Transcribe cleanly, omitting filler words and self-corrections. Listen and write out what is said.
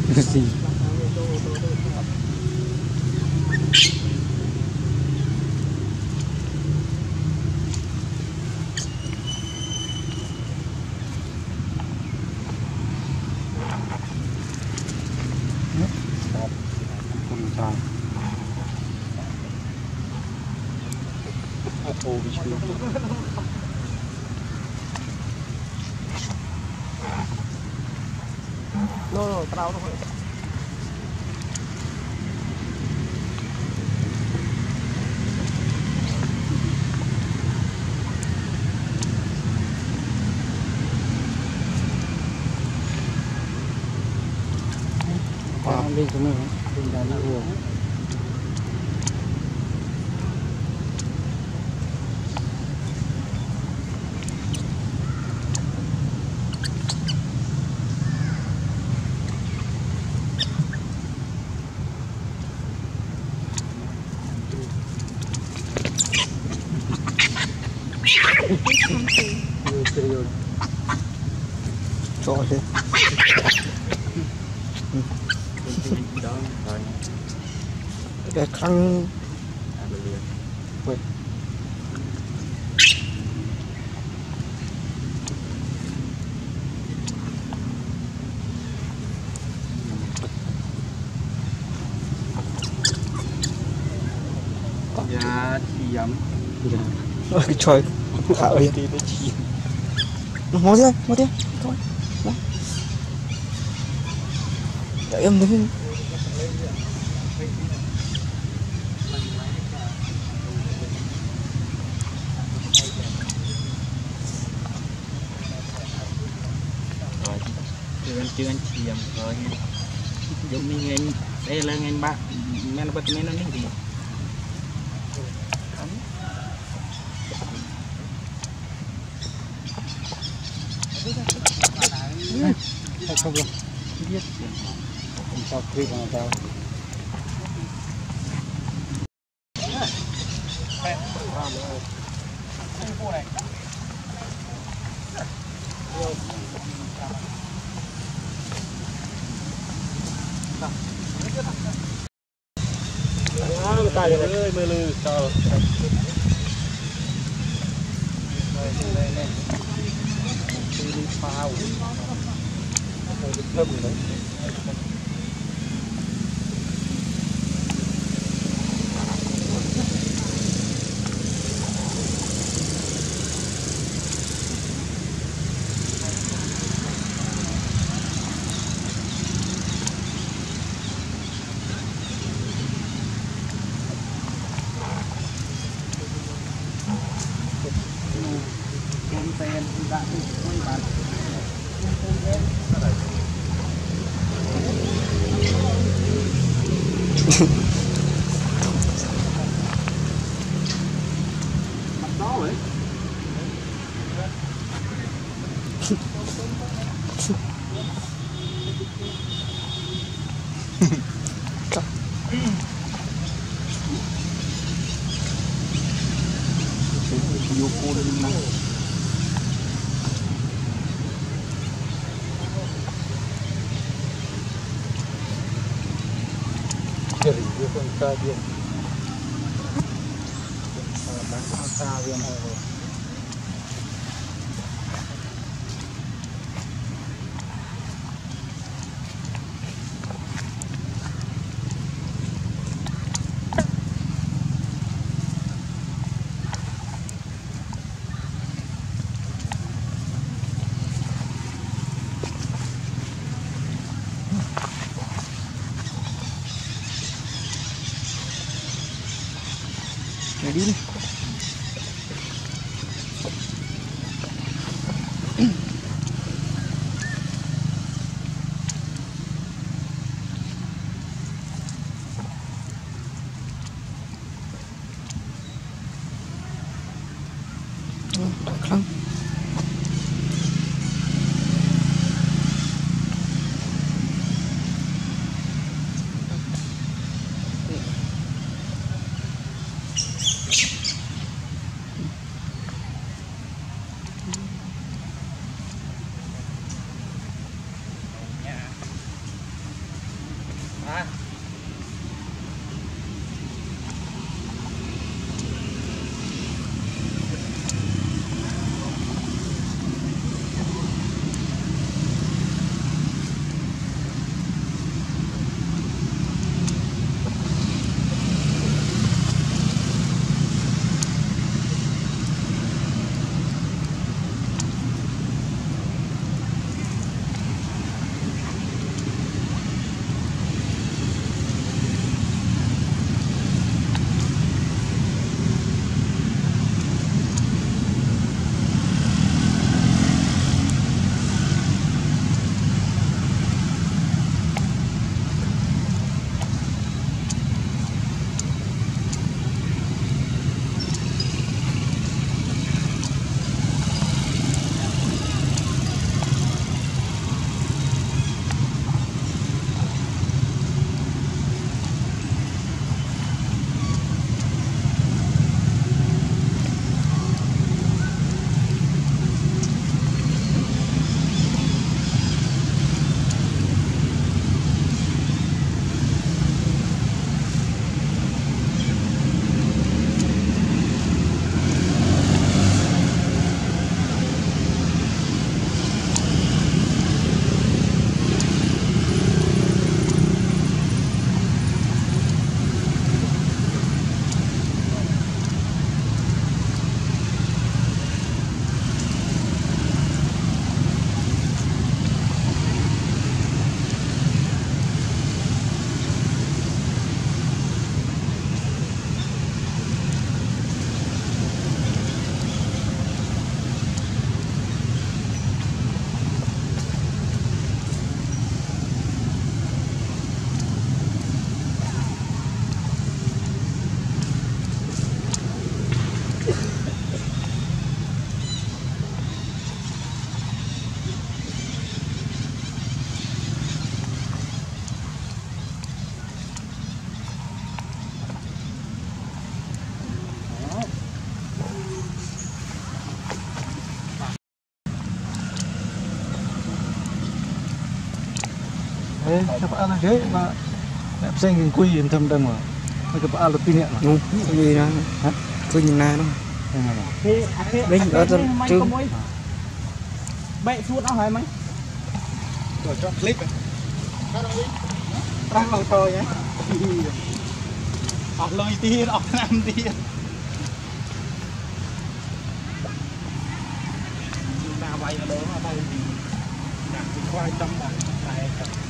gì no, tao nó lên xuống này lên đá đi uống cho thế cái khăn quên dạ chi ấm cái trời thảo đi mua đi thôi để em đứng chưa anh chị em rồi giống như anh đây là anh bạn men bật men nó gì không được biết sao khi mà tao tay ơi mưa lư sao đi phao thơm đấy mặt đó ấy vô cô lên nè jadi dia pun dia bán xa viên hay rồi đi đi không đấy các bạn là thế mà đẹp xanh cái quy em thầm đằng mà các bạn là pin nhẹ mà ngu gì đó hả cứ nhìn na đúng Linh ở trong trường bậy suốt nó hỏi mấy rồi cho clip đang ngồi thôi nhé ọt lời tiên ọt năm tiên ta bay ở đó mà bay thì đặt cái khoai trong này